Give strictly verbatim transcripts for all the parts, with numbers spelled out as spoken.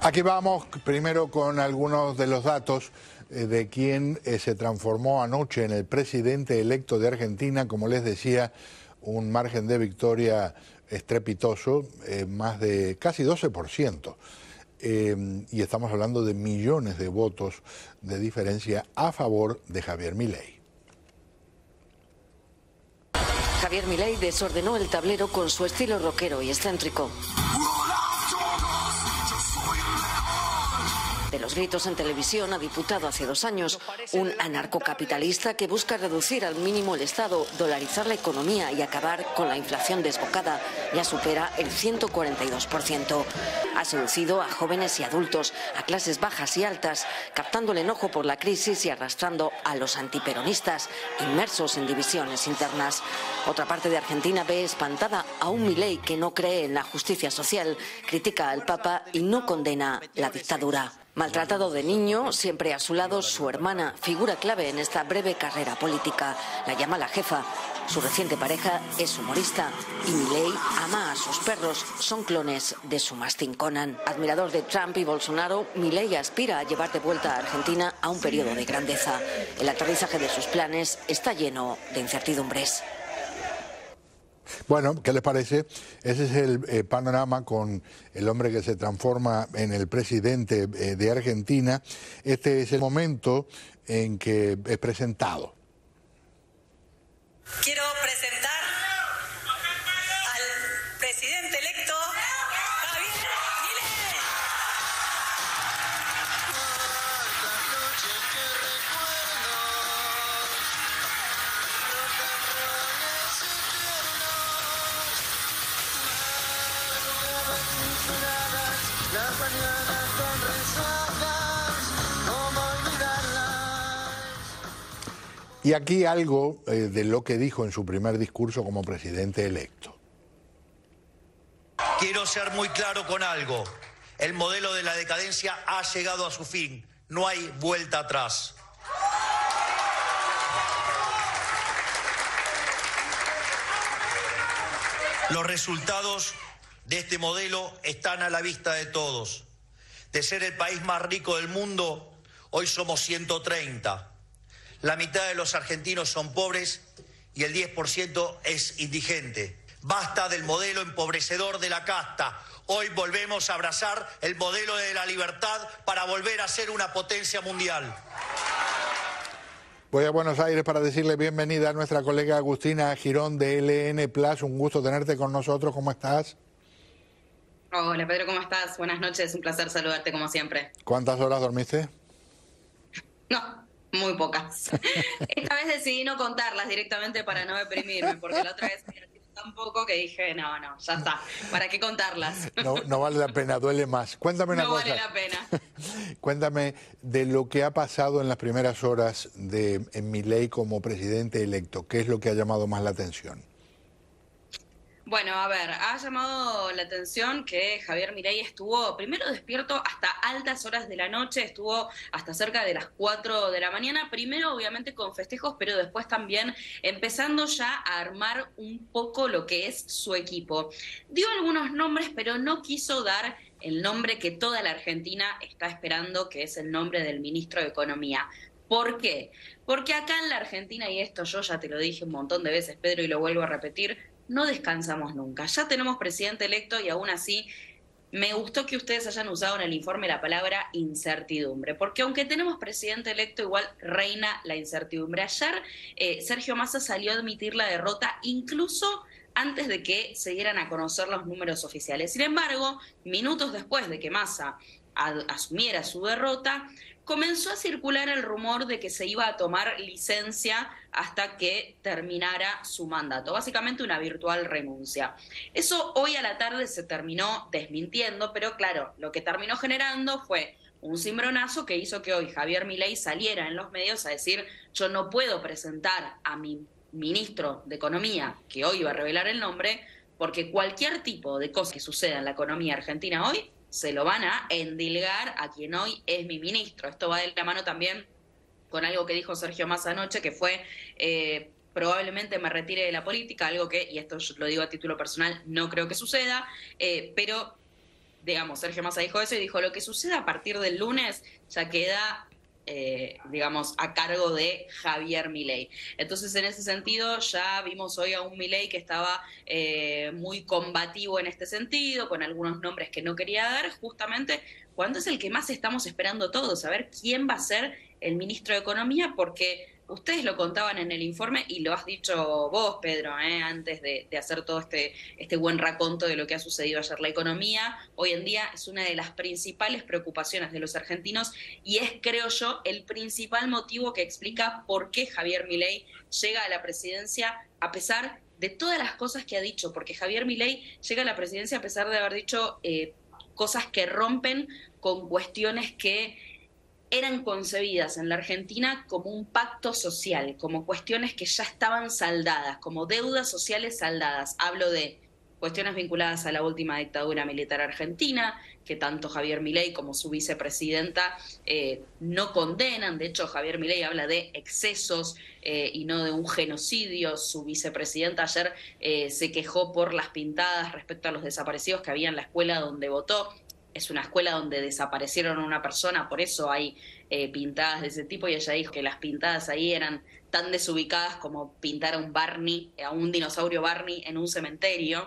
Aquí vamos primero con algunos de los datos eh, de quien eh, se transformó anoche en el presidente electo de Argentina. Como les decía, un margen de victoria estrepitoso, eh, más de casi doce por ciento. Eh, y estamos hablando de millones de votos de diferencia a favor de Javier Milei. Javier Milei desordenó el tablero con su estilo rockero y excéntrico. De los gritos en televisión a diputado hace dos años, un anarcocapitalista que busca reducir al mínimo el Estado, dolarizar la economía y acabar con la inflación desbocada, ya supera el ciento cuarenta y dos por ciento. Ha seducido a jóvenes y adultos, a clases bajas y altas, captando el enojo por la crisis y arrastrando a los antiperonistas, inmersos en divisiones internas. Otra parte de Argentina ve espantada a un Milei que no cree en la justicia social, critica al Papa y no condena la dictadura. Maltratado de niño, siempre a su lado su hermana, figura clave en esta breve carrera política. La llama la jefa. Su reciente pareja es humorista y Milei ama a sus perros, son clones de su mastín Conan. Admirador de Trump y Bolsonaro, Milei aspira a llevar de vuelta a Argentina a un periodo de grandeza. El aterrizaje de sus planes está lleno de incertidumbres. Bueno, ¿qué les parece? Ese es el eh, panorama con el hombre que se transforma en el presidente eh, de Argentina. Este es el momento en que es presentado. Quiero presentar al presidente electo, Javier Milei. Las mañanas son resadas, ¿cómo olvidarlas? Y aquí algo eh, de lo que dijo en su primer discurso como presidente electo. Quiero ser muy claro con algo. El modelo de la decadencia ha llegado a su fin. No hay vuelta atrás. Los resultados de este modelo están a la vista de todos. De ser el país más rico del mundo, hoy somos ciento treinta. La mitad de los argentinos son pobres y el diez por ciento es indigente. Basta del modelo empobrecedor de la casta. Hoy volvemos a abrazar el modelo de la libertad para volver a ser una potencia mundial. Voy a Buenos Aires para decirle bienvenida a nuestra colega Agustina Girón de L N Plus. Un gusto tenerte con nosotros. ¿Cómo estás? Hola Pedro, ¿cómo estás? Buenas noches, un placer saludarte como siempre. ¿Cuántas horas dormiste? No, muy pocas. Esta vez decidí no contarlas directamente para no deprimirme, porque la otra vez me divertí tan poco que dije, no, no, ya está, ¿para qué contarlas? No, no vale la pena, duele más. Cuéntame una no cosa. No vale la pena. Cuéntame de lo que ha pasado en las primeras horas de Milei como presidente electo. ¿Qué es lo que ha llamado más la atención? Bueno, a ver, ha llamado la atención que Javier Milei estuvo primero despierto hasta altas horas de la noche, estuvo hasta cerca de las cuatro de la mañana, primero obviamente con festejos, pero después también empezando ya a armar un poco lo que es su equipo. Dio algunos nombres, pero no quiso dar el nombre que toda la Argentina está esperando, que es el nombre del ministro de Economía. ¿Por qué? Porque acá en la Argentina, y esto yo ya te lo dije un montón de veces, Pedro, y lo vuelvo a repetir, no descansamos nunca. Ya tenemos presidente electo y aún así me gustó que ustedes hayan usado en el informe la palabra incertidumbre, porque aunque tenemos presidente electo, igual reina la incertidumbre. Ayer eh, Sergio Massa salió a admitir la derrota incluso antes de que se dieran a conocer los números oficiales. Sin embargo, minutos después de que Massa asumiera su derrota, comenzó a circular el rumor de que se iba a tomar licencia hasta que terminara su mandato, básicamente una virtual renuncia. Eso hoy a la tarde se terminó desmintiendo, pero claro, lo que terminó generando fue un cimbronazo que hizo que hoy Javier Milei saliera en los medios a decir: yo no puedo presentar a mi ministro de Economía, que hoy va a revelar el nombre, porque cualquier tipo de cosa que suceda en la economía argentina hoy se lo van a endilgar a quien hoy es mi ministro. Esto va de la mano también con algo que dijo Sergio Massa anoche, que fue eh, probablemente me retire de la política, algo que, y esto yo lo digo a título personal, no creo que suceda, eh, pero digamos, Sergio Massa dijo eso y dijo, lo que suceda a partir del lunes ya queda, eh, digamos, a cargo de Javier Milei. Entonces, en ese sentido, ya vimos hoy a un Milei que estaba eh, muy combativo en este sentido, con algunos nombres que no quería dar, justamente cuando es el que más estamos esperando todos, a ver quién va a ser el ministro de Economía, porque ustedes lo contaban en el informe y lo has dicho vos, Pedro, ¿eh? antes de, de hacer todo este, este buen raconto de lo que ha sucedido ayer. La economía hoy en día es una de las principales preocupaciones de los argentinos y es, creo yo, el principal motivo que explica por qué Javier Milei llega a la presidencia a pesar de todas las cosas que ha dicho, porque Javier Milei llega a la presidencia a pesar de haber dicho eh, cosas que rompen con cuestiones que eran concebidas en la Argentina como un pacto social, como cuestiones que ya estaban saldadas, como deudas sociales saldadas. Hablo de cuestiones vinculadas a la última dictadura militar argentina, que tanto Javier Milei como su vicepresidenta eh, no condenan. De hecho, Javier Milei habla de excesos eh, y no de un genocidio. Su vicepresidenta ayer eh, se quejó por las pintadas respecto a los desaparecidos que había en la escuela donde votó. Es una escuela donde desaparecieron a una persona, por eso hay eh, pintadas de ese tipo, y ella dijo que las pintadas ahí eran tan desubicadas como pintar a un Barney, a un dinosaurio Barney en un cementerio.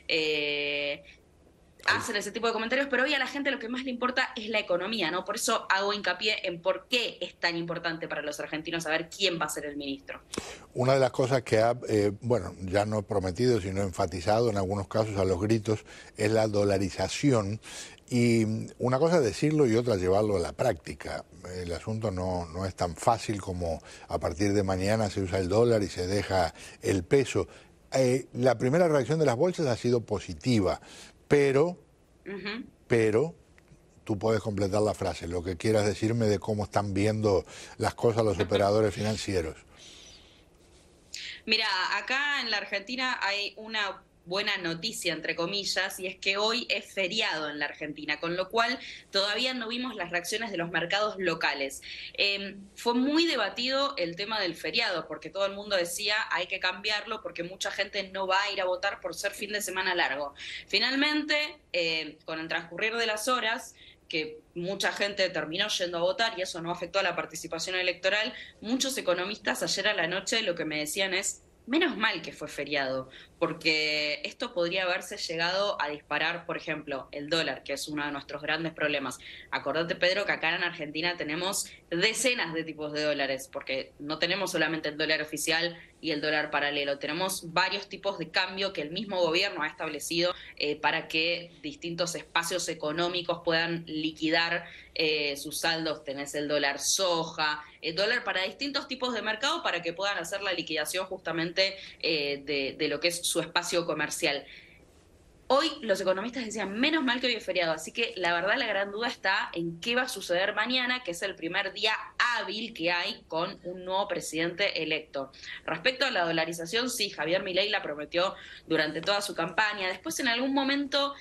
Eh, hacen ese tipo de comentarios, pero hoy a la gente lo que más le importa es la economía, ¿no? Por eso hago hincapié en por qué es tan importante para los argentinos saber quién va a ser el ministro. Una de las cosas que ha, eh, bueno, ya no prometido, sino enfatizado en algunos casos a los gritos, es la dolarización. Y una cosa es decirlo y otra llevarlo a la práctica. El asunto no, no es tan fácil como a partir de mañana se usa el dólar y se deja el peso. Eh, la primera reacción de las bolsas ha sido positiva, pero, uh-huh. pero tú puedes completar la frase, lo que quieras decirme de cómo están viendo las cosas los operadores financieros. Mira, acá en la Argentina hay una buena noticia, entre comillas, y es que hoy es feriado en la Argentina, con lo cual todavía no vimos las reacciones de los mercados locales. Eh, fue muy debatido el tema del feriado, porque todo el mundo decía hay que cambiarlo porque mucha gente no va a ir a votar por ser fin de semana largo. Finalmente, eh, con el transcurrir de las horas, que mucha gente terminó yendo a votar y eso no afectó a la participación electoral, muchos economistas ayer a la noche lo que me decían es: menos mal que fue feriado, porque esto podría haberse llegado a disparar, por ejemplo, el dólar, que es uno de nuestros grandes problemas. Acordate, Pedro, que acá en Argentina tenemos decenas de tipos de dólares, porque no tenemos solamente el dólar oficial y el dólar paralelo, tenemos varios tipos de cambio que el mismo gobierno ha establecido eh, para que distintos espacios económicos puedan liquidar eh, sus saldos. Tenés el dólar soja, el dólar para distintos tipos de mercado para que puedan hacer la liquidación justamente eh, de, de lo que es su espacio comercial. Hoy los economistas decían, menos mal que hoy es feriado, así que la verdad la gran duda está en qué va a suceder mañana, que es el primer día hábil que hay con un nuevo presidente electo. Respecto a la dolarización, sí, Javier Milei la prometió durante toda su campaña. Después en algún momento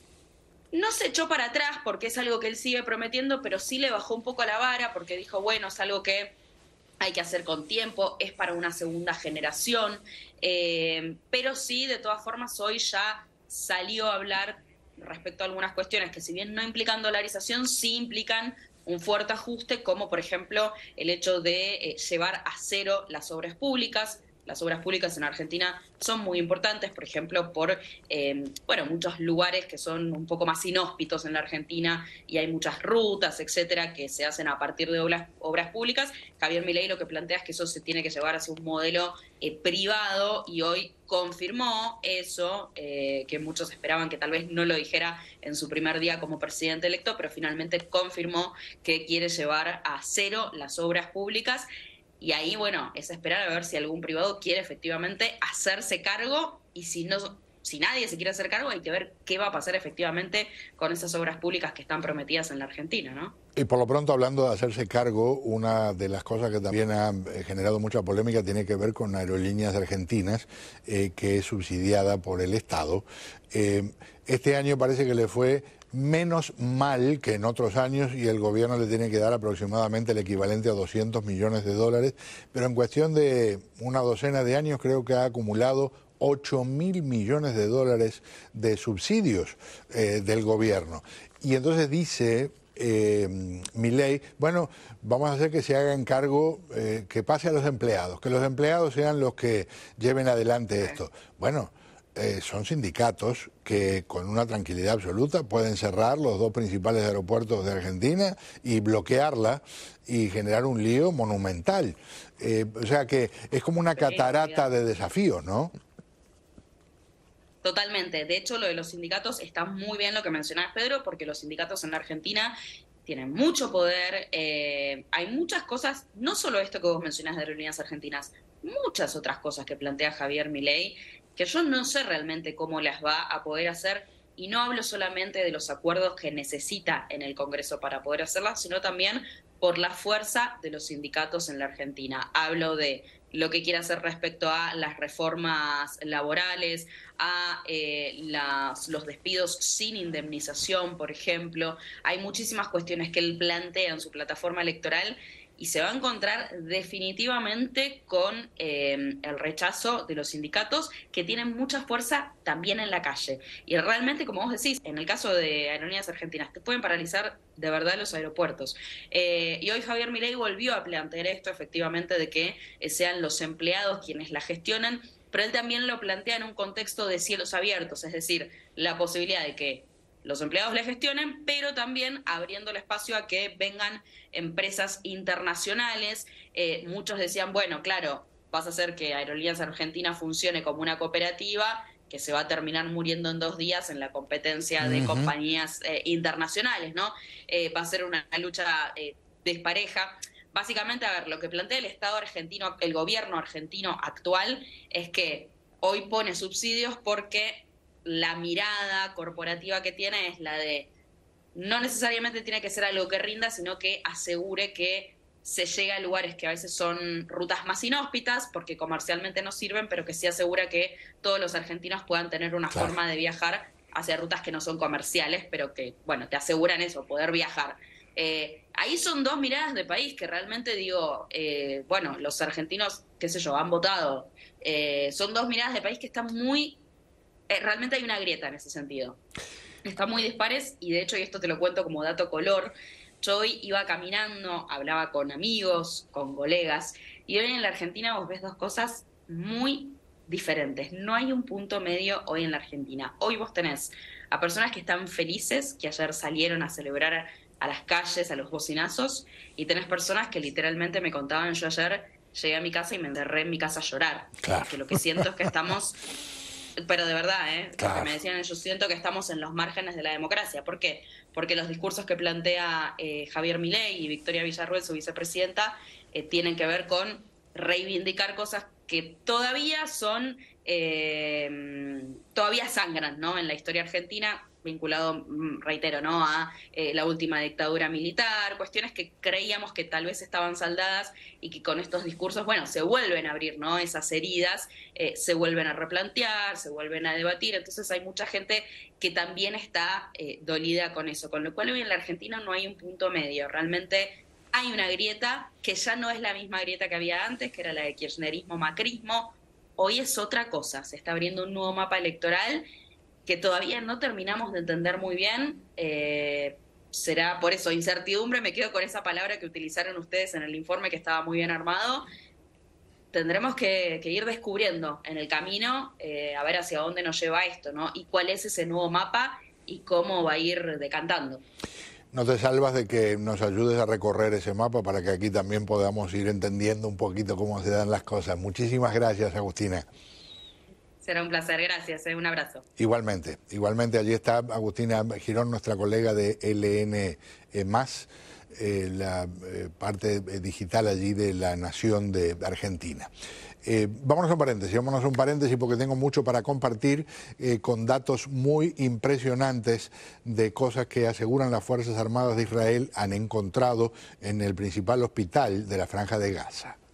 no se echó para atrás porque es algo que él sigue prometiendo, pero sí le bajó un poco la vara porque dijo, bueno, es algo que hay que hacer con tiempo, es para una segunda generación, eh, pero sí, de todas formas, hoy ya salió a hablar respecto a algunas cuestiones que si bien no implican dolarización, sí implican un fuerte ajuste, como por ejemplo el hecho de eh, llevar a cero las obras públicas. Las obras públicas en Argentina son muy importantes, por ejemplo, por eh, bueno, muchos lugares que son un poco más inhóspitos en la Argentina y hay muchas rutas, etcétera, que se hacen a partir de obras, obras públicas. Javier Milei lo que plantea es que eso se tiene que llevar hacia un modelo eh, privado y hoy confirmó eso, eh, que muchos esperaban que tal vez no lo dijera en su primer día como presidente electo, pero finalmente confirmó que quiere llevar a cero las obras públicas. Y ahí, bueno, es esperar a ver si algún privado quiere efectivamente hacerse cargo y si no, si nadie se quiere hacer cargo, hay que ver qué va a pasar efectivamente con esas obras públicas que están prometidas en la Argentina, ¿no? Y por lo pronto, hablando de hacerse cargo, una de las cosas que también ha generado mucha polémica tiene que ver con Aerolíneas Argentinas, eh, que es subsidiada por el Estado. Eh, este año parece que le fue menos mal que en otros años y el gobierno le tiene que dar aproximadamente el equivalente a doscientos millones de dólares, pero en cuestión de una docena de años creo que ha acumulado ocho mil millones de dólares de subsidios eh, del gobierno. Y entonces dice eh, Milei, bueno, vamos a hacer que se haga encargo, eh, que pase a los empleados, que los empleados sean los que lleven adelante esto. Bueno, eh, son sindicatos que con una tranquilidad absoluta pueden cerrar los dos principales aeropuertos de Argentina y bloquearla y generar un lío monumental. Eh, o sea que es como una catarata de desafíos, ¿no? Totalmente. De hecho, lo de los sindicatos está muy bien lo que mencionabas, Pedro, porque los sindicatos en la Argentina tienen mucho poder. Eh, hay muchas cosas, no solo esto que vos mencionás de Aerolíneas Argentinas, muchas otras cosas que plantea Javier Milei, que yo no sé realmente cómo las va a poder hacer. Y no hablo solamente de los acuerdos que necesita en el Congreso para poder hacerlas, sino también por la fuerza de los sindicatos en la Argentina. Hablo de lo que quiere hacer respecto a las reformas laborales, a eh, las, los despidos sin indemnización, por ejemplo. Hay muchísimas cuestiones que él plantea en su plataforma electoral y se va a encontrar definitivamente con eh, el rechazo de los sindicatos, que tienen mucha fuerza también en la calle. Y realmente, como vos decís, en el caso de Aerolíneas Argentinas, te pueden paralizar de verdad los aeropuertos. Eh, y hoy Javier Milei volvió a plantear esto, efectivamente, de que eh, sean los empleados quienes la gestionan, pero él también lo plantea en un contexto de cielos abiertos, es decir, la posibilidad de que los empleados le gestionen, pero también abriendo el espacio a que vengan empresas internacionales. Eh, muchos decían, bueno, claro, vas a hacer que Aerolíneas Argentinas funcione como una cooperativa que se va a terminar muriendo en dos días en la competencia de uh-huh. compañías eh, internacionales, ¿no? Eh, va a ser una lucha eh, despareja. Básicamente, a ver, lo que plantea el Estado argentino, el gobierno argentino actual, es que hoy pone subsidios porque la mirada corporativa que tiene es la de no necesariamente tiene que ser algo que rinda, sino que asegure que se llega a lugares que a veces son rutas más inhóspitas porque comercialmente no sirven, pero que sí asegura que todos los argentinos puedan tener una claro. forma de viajar hacia rutas que no son comerciales, pero que, bueno, te aseguran eso, poder viajar. Eh, ahí son dos miradas de país que realmente digo, eh, bueno, los argentinos, qué sé yo, han votado. Eh, son dos miradas de país que están muy... Eh, realmente hay una grieta en ese sentido. Están muy dispares y de hecho, y esto te lo cuento como dato color, yo hoy iba caminando, hablaba con amigos, con colegas, y hoy en la Argentina vos ves dos cosas muy diferentes. No hay un punto medio hoy en la Argentina. Hoy vos tenés a personas que están felices, que ayer salieron a celebrar a las calles, a los bocinazos, y tenés personas que literalmente me contaban, yo ayer llegué a mi casa y me enterré en mi casa a llorar. Claro. Porque lo que siento es que estamos... Pero de verdad, ¿eh? Claro. Porque me decían, yo siento que estamos en los márgenes de la democracia. ¿Por qué? Porque los discursos que plantea eh, Javier Milei y Victoria Villarruel, su vicepresidenta, eh, tienen que ver con reivindicar cosas que todavía son, eh, todavía sangran, ¿no? En la historia argentina, vinculado, reitero, ¿no? A eh, la última dictadura militar, cuestiones que creíamos que tal vez estaban saldadas y que con estos discursos, bueno, se vuelven a abrir, ¿no? Esas heridas, eh, se vuelven a replantear, se vuelven a debatir, entonces hay mucha gente que también está eh, dolida con eso, con lo cual hoy en la Argentina no hay un punto medio, realmente hay una grieta que ya no es la misma grieta que había antes, que era la de kirchnerismo-macrismo, hoy es otra cosa, se está abriendo un nuevo mapa electoral que todavía no terminamos de entender muy bien, eh, será por eso incertidumbre, me quedo con esa palabra que utilizaron ustedes en el informe que estaba muy bien armado. Tendremos que, que ir descubriendo en el camino, eh, a ver hacia dónde nos lleva esto, ¿no? Y cuál es ese nuevo mapa y cómo va a ir decantando. No te salvas de que nos ayudes a recorrer ese mapa para que aquí también podamos ir entendiendo un poquito cómo se dan las cosas. Muchísimas gracias, Agustina. Será un placer, gracias, ¿eh? Un abrazo. Igualmente, igualmente allí está Agustina Girón, nuestra colega de L N más, eh, la eh, parte digital allí de La Nación de Argentina. Eh, vámonos a un paréntesis, vámonos a un paréntesis porque tengo mucho para compartir eh, con datos muy impresionantes de cosas que aseguran las Fuerzas Armadas de Israel han encontrado en el principal hospital de la Franja de Gaza.